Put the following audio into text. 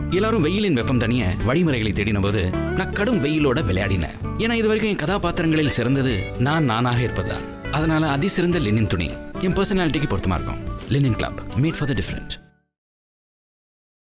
எல்லாரும் வெயிலின் வெப்பம் தனிய வழிமுறைகளை தேடின போது நான் கடும் வெயிலோட விளையாடினேன். ஏன்னா இது வரைக்கும் என் கதாபாத்திரங்களில் சிறந்தது நானாக இருப்பதுதான். அதனால அதிசிறந்த லினின் துணி என் பர்சனாலிட்டிக்கு பொருத்தமா இருக்கும். Linen club, made for the different.